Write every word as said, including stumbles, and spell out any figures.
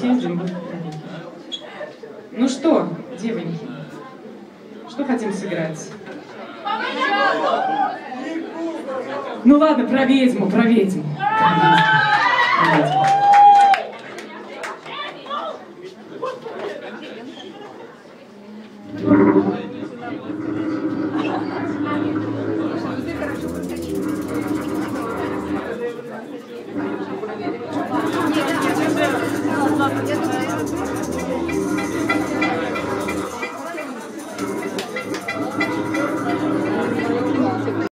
съездим. Ну что, девоньки, что хотим сыграть? Ну ладно, про ведьму, про ведьму. Про ведьму. Нет, нет, нет.